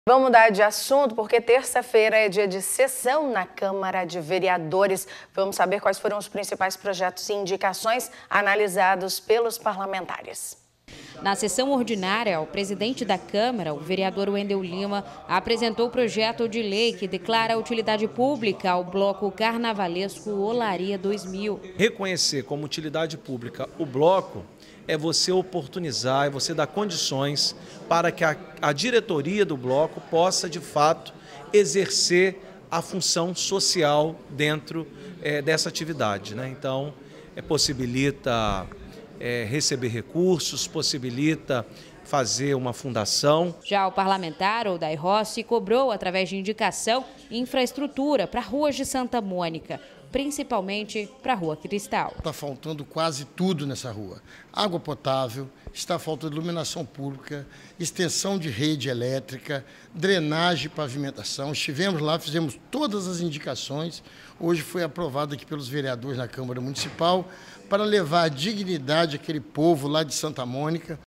Vamos mudar de assunto porque terça-feira é dia de sessão na Câmara de Vereadores. Vamos saber quais foram os principais projetos e indicações analisados pelos parlamentares. Na sessão ordinária, o presidente da Câmara, o vereador Wendel Lima, apresentou o projeto de lei que declara a utilidade pública ao bloco carnavalesco Olaria 2000. Reconhecer como utilidade pública o bloco é você oportunizar, é você dar condições para que a diretoria do bloco possa, de fato, exercer a função social dentro dessa atividade, né? Então, possibilita receber recursos, possibilita fazer uma fundação. Já o parlamentar Odair Rossi cobrou, através de indicação, infraestrutura para ruas de Santa Mônica, principalmente para a Rua Cristal. Está faltando quase tudo nessa rua. Água potável, está faltando iluminação pública, extensão de rede elétrica, drenagem e pavimentação. Estivemos lá, fizemos todas as indicações. Hoje foi aprovado aqui pelos vereadores na Câmara Municipal para levar a dignidade àquele povo lá de Santa Mônica.